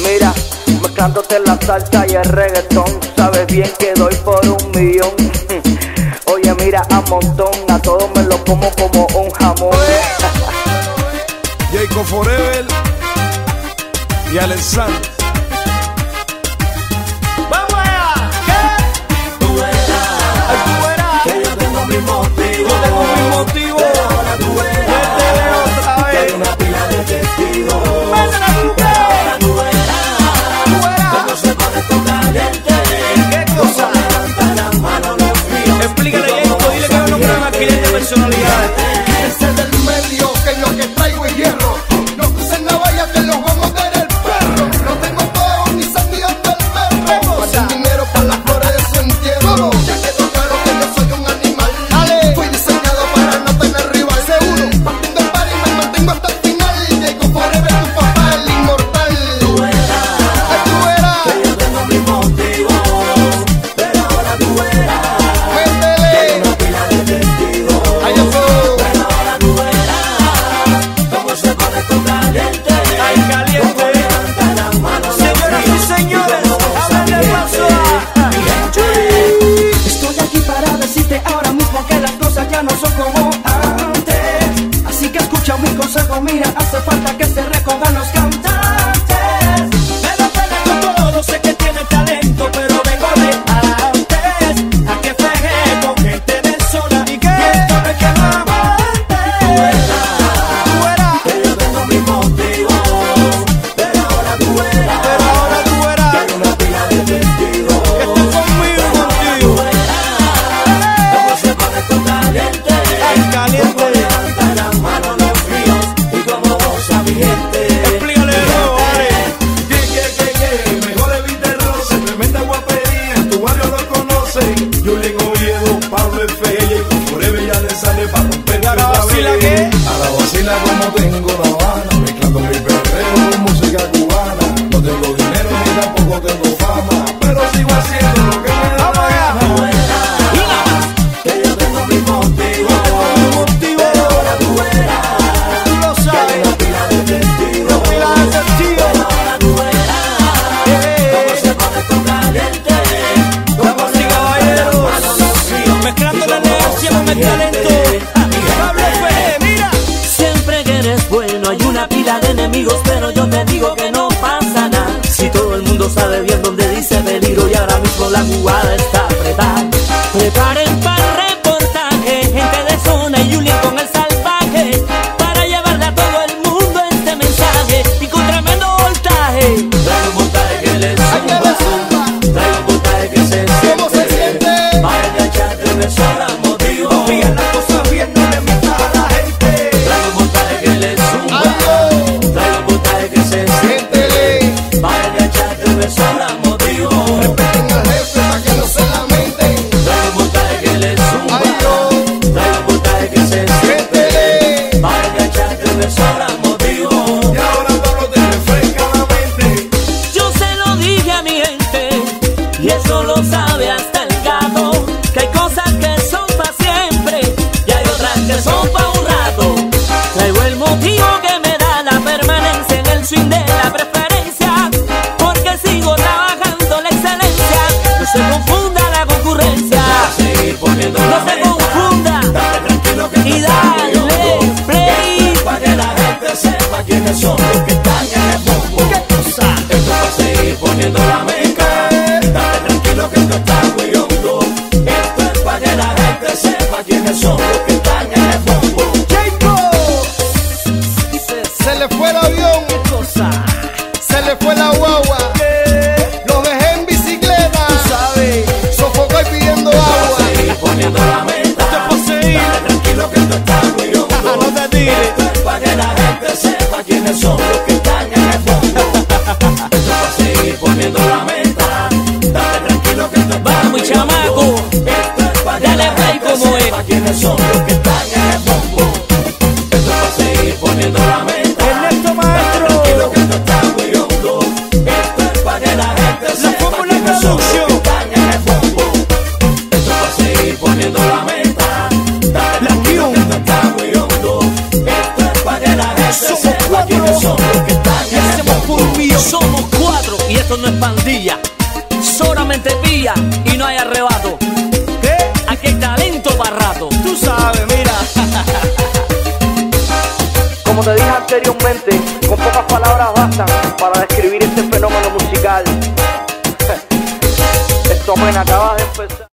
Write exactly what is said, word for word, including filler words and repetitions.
Mira, mezclándote la salsa y el reggaetón, sabes bien que doy por un millón. Oye, mira, a montón, a todos me lo como como un jamón. Jacob Forever y Alexander. ¡Vamos allá! ¿Qué? Tú verás, tú verás que yo tengo mi motivo. Yo tengo mi motivo. Pero ahora tú verás que te veo otra vez. Que hay una pila de testigos. ¡Métela tú, pero ahora tú verás! ¡Tú verás! Cuando se pone esto caliente. ¿Qué cosa? Levanta las manos los fríos. Explícale, Jacob, dile que es un hombre más cliente de personalidad. Ese es del medio, que lo que traigo es hierro. No crucen la valla que los vamos a dar el perro. No tengo todo ni sentido del perro. Guarden dinero para las flores de su entierro. Ya quedó claro que yo soy un animal. Dale. Fui diseñado para no tener rival. Seguro, partiendo el par y me mantengo hasta el final. Llego forever, tu papá, el inmortal. Tú verás, Ay, tú verás. que yo tengo mi motivo. Pero ahora tú verás que Métele. hay una pila de testigos. Ay, yo soy. Pero ahora tú verás cómo se pone esto caliente. Ay, caliente. Levanta las manos, Señoras y señores, háblenle paso a mi gente. Estoy aquí para decirte ahora mismo que las cosas ya no son como antes. Así que escucha mi consejo, mira, hace falta que se recojan los cantantes. Me lo pega con todo, sé que tiene talento, pero vengo de antes. A que fregué con gente de zona y que esto no es que no aguante. Tú verás que yo tengo mi motivo. Pero ahora tú verás Pero ahora tú que verás hay una pila de testigos. que estoy conmigo, Tú contigo. verás cómo se pone esto caliente. Ay, caliente. Levanta las manos los fríos y como goza mi gente. Explícale de nuevo, vale. Que, que, que, que, mejor evite roce, tremenda guapería, en tu barrio lo conocen. Julien Oviedo, Pablo F. Jacob Forever y Alexander pa' romper ¿Y ahora otra vacila vez. qué? A la vacila como tengo La Habana, mezclando mi perreo con música cubana. No tengo dinero ni tampoco tengo fama, pero sigo haciendo lo que me da Vamos allá. la Tú gana. verás que yo tengo mi motivo. Motivo, Pero ahora tú verás tú lo que hay sabes. una pila de testigos. Pila de testigos. Pero ahora tú verás cómo se pone esto caliente. Damas y caballeros, mezclando la negocia con el talento. Pablo F, mira. Siempre que eres bueno hay una pila de enemigos, pero yo te digo que no pasa nada. Si todo el mundo sabe bien dónde dice peligro y ahora mismo la jugada está apretada. Preparen para el reportaje, gente de zona y Julien con el salvaje, para llevarle a todo el mundo este mensaje y con tremendo voltaje. Traigo un montaje que le Ay, que le zumba. zumba. Traigo un montaje que se ¿Cómo se siente? Para engancharte me sobra motivo. Confía las cosas bien, no le mientas a la gente. Traigo un montaje que le zumba. Ay, Traigo un montaje que se yo. Métele. para engancharte me sobra motivo. Respeten al jefe pa' que no se lamenten. Traigo un montaje que le zumba. Ay, yo. Traigo un montaje que se Métele. para engancharte me sobra motivo. Y ahora Pablo te refresca la mente. Yo se lo dije a mi gente y eso lo sabe hasta el gato, que hay cosas que son para siempre y hay otras que son para un rato. Traigo el motivo que me da la permanencia en el swing de la preferencia, porque sigo trabajando la excelencia. No se confunda la concurrencia, Seguir poniendo no la se meta. confunda Date tranquilo que y esto está dale muy play. para que la gente sepa quiénes son los que están en el bombo. ¿Qué cosa? Esto va a seguir poniendo la meca. Date tranquilo que esto está muy hondo. Esto es para que la gente sepa quiénes son los que están en el bombo. Jacob. Se, se le fue el avión. ¿Qué cosa? Se le fue la guagua. Lo dejé en bicicleta. ¿Sabes? Sofocó y pidiendo Va a agua. seguir poniendo la meta. Esto es por seguir. Date tranquilo que esto está muy hondo. No te tires. Esto es para que la gente sepa quiénes son los que están en el bombo. Esto va a seguir poniendo la meta. Date tranquilo que esto está Vamos, muy chamaco. hondo. Esto es para que Dale la play gente como es. sepa quiénes son los que están en el bombo. Esto va a seguir poniendo la menta. Ernesto Date Maestro. tranquilo que esto está muy hondo. Somos cuatro y esto no es pandilla. Solamente pilla y no hay arrebato. ¿Qué? Aquí hay talento para rato. Tú sabes, mira. Como te dije anteriormente, con pocas palabras bastan para describir este fenómeno musical. Esto apenas acaba de empezar.